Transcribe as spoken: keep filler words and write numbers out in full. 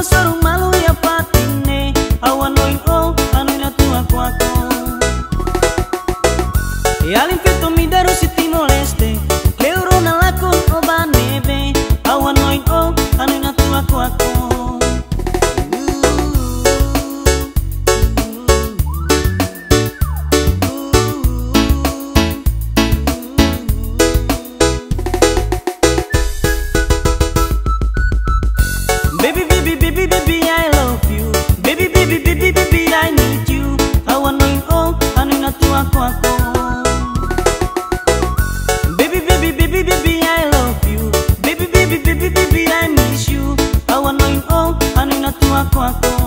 sarung malu ya patine awan noin oh anu na tua kwako ya limpeto mi daru si Timor Leste euro na lakon obanebe awan noin oh anu na tua kwako. Baby, baby, baby, baby, I love you. Baby, baby, baby, baby, I need you. I want to know, I know not to walk. Baby, baby, baby, baby, I love you. Baby, baby, baby, baby, I miss you. I want to know, I know not to walk.